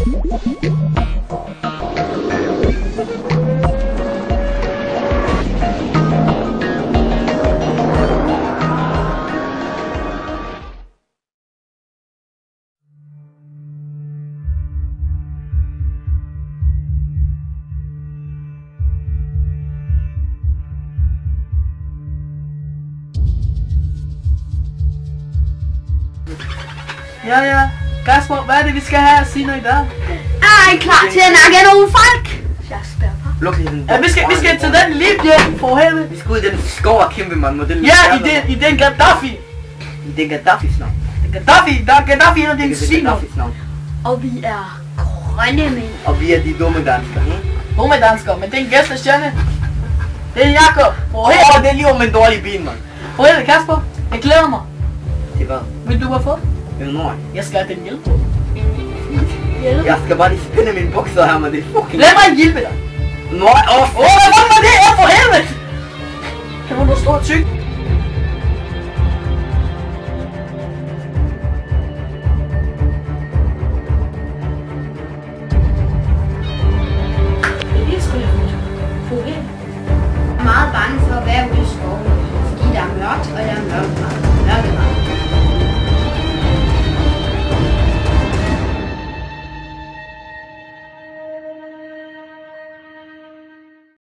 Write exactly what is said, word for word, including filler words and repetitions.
Ja, ja. Kasper, hvad er det, vi skal have at sige noget i dag? Er I klar til at nakke nogle folk? Jeg spørger bare. Luk lige den. Ja, vi skal, vi skal til den lige hjem, for helvede. Vi skal ud i den skov og kæmpe, man. Model. Ja, i den, i den Gaddafi. I den Gaddafis navn. Gaddafi, der er Gaddafi, og det er en sviner. Gaddafis navn. Og vi er grønne mænd. Og vi er de dumme danskere. Hmm? Dumme danskere, men det er en gæstestjerne. Det er Jakob. For Åh, helvede. oh, det er lige om en dårlig bil, man. For helvede, Kasper. Jeg glæder mig. Det var. Vil du have fået? Det er nøj. Jeg skal have den hjælp. Jeg skal bare lige spænde mine bukser her, men det er fucking... Lad mig hjælpe dig. Nøj, åh, Åh, hvad var det? Åh, for helvede. Kan man nu stå og tykke?